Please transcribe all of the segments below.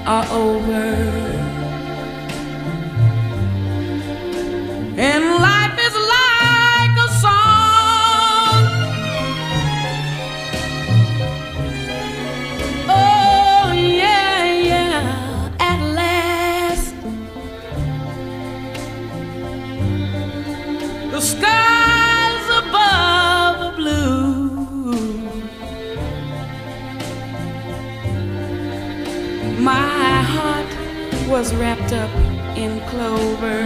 are over, and life is like a song. Oh yeah, yeah, at last the skies above are blue. My heart was wrapped up in clover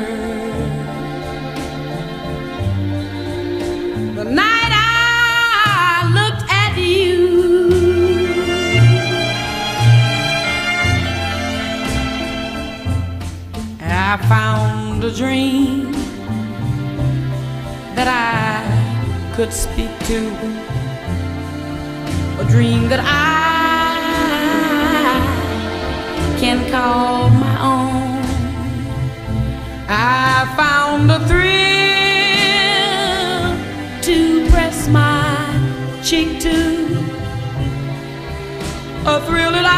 the night I looked at you. I found a dream that I could speak to, a dream that I can call my own. I found a thrill to press my cheek to, a thrill that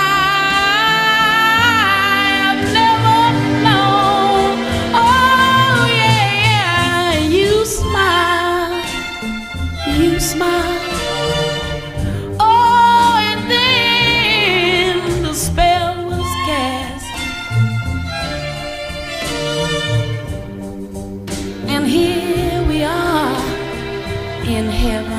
I've never known. Oh yeah, you smile, you smile. Oh, and then the spell was cast, and here we are in heaven.